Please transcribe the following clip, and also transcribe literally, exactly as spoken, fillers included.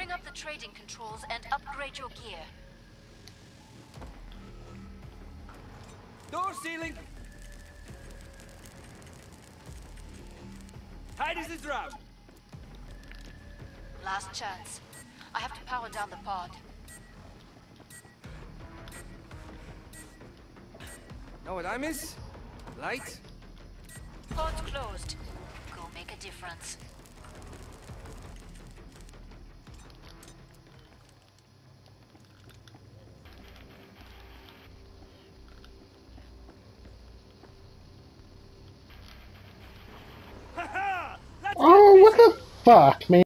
Bring up the trading controls and upgrade your gear. Door ceiling. Tight as a drum. Last chance. I have to power down the pod. Know what I miss? Light. Pod's closed. Go make a difference. Oh, what the fuck, man?